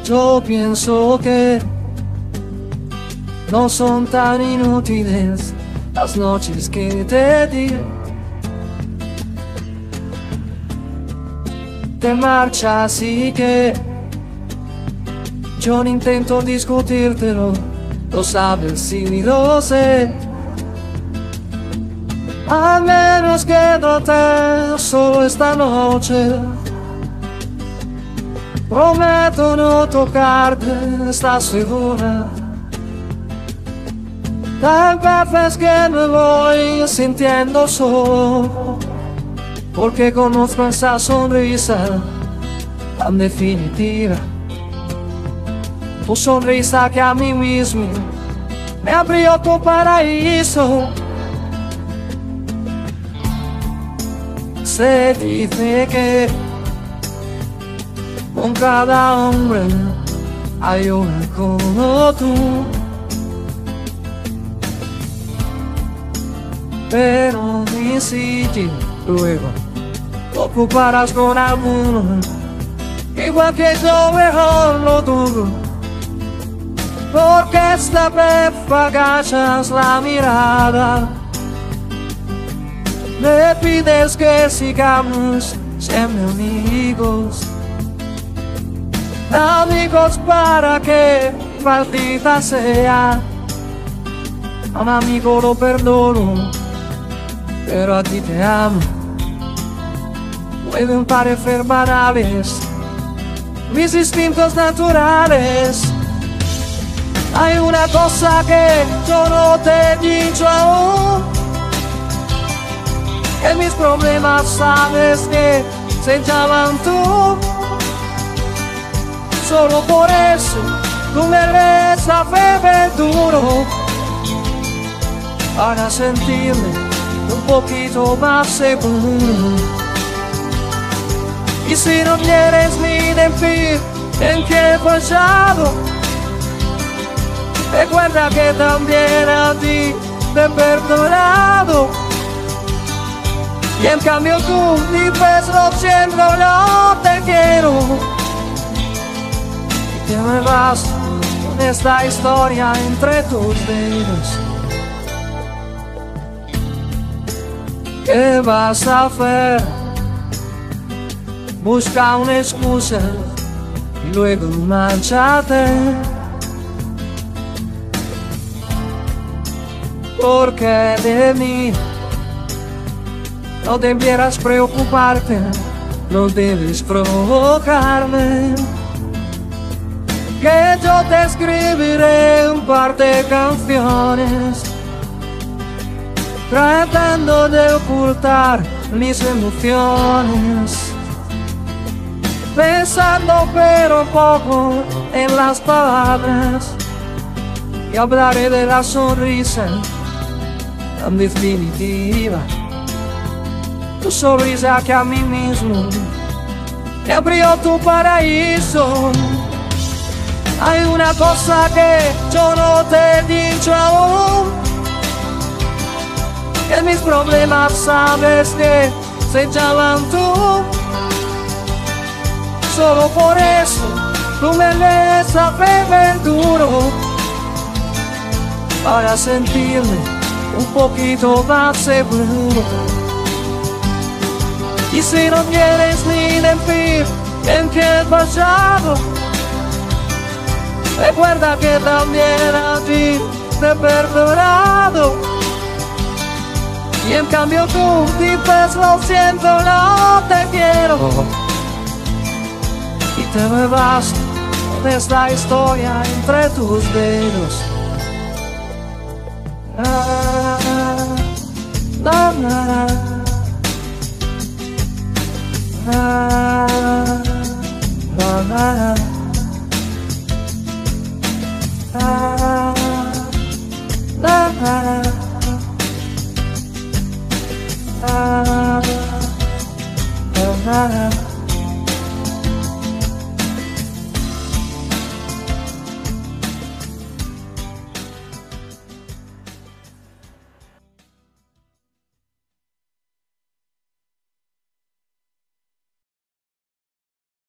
Yo pienso que no son tan inútiles las noches que te di. Te marchas y que yo no intento discutírtelo, lo sabes y lo sé. Al menos quédate solo esta noche. Prometo no tocarte, ¿estás segura? Hay veces que me voy sintiendo solo, porque conozco esa sonrisa tan definitiva. Tu sonrisa que a mí mismo me abrió tu paraíso. Se dice que con cada hombre hay una como tú, pero ni siquiera luego te ocuparás con alguno, igual que yo mejor lo dudo, porque esta vez agachas la mirada. Me pides que sigamos siempre amigos. Amigos para que maldita sea. A un amigo lo perdono, pero a ti te amo. Pueden parecer banales mis instintos naturales. Hay una cosa que yo no te he dicho aún, que mis problemas sabes que se llaman tú. Solo por eso tú mereces a beber duro, para sentirme un poquito más seguro. Y si no quieres ni decir en qué he fallado, recuerda que también a ti te he perdonado. Y en cambio tú dices lo siento, no te quiero. Y te me vas con esta historia entre tus dedos. ¿Qué vas a hacer? Busca una excusa y luego márchate. Porque de mí no debieras preocuparte, no debes provocarme. Que yo te escribiré un par de canciones, tratando de ocultar mis emociones, pensando pero poco en las palabras. Y hablaré de la sonrisa tan definitiva, tu sonrisa que a mí mismo me abrió tu paraíso. Hay una cosa que yo no te he dicho aún, que mis problemas sabes que se llaman tú. Solo por eso tú mereces a beber duro, para sentirme un poquito más seguro. Y si no quieres ni decir en qué he fallado, recuerda que también a ti te he perdonado. Y en cambio tú dices lo siento, no te quiero. Y te me vas con esta historia entre tus dedos. Na, na, na, na, na, na.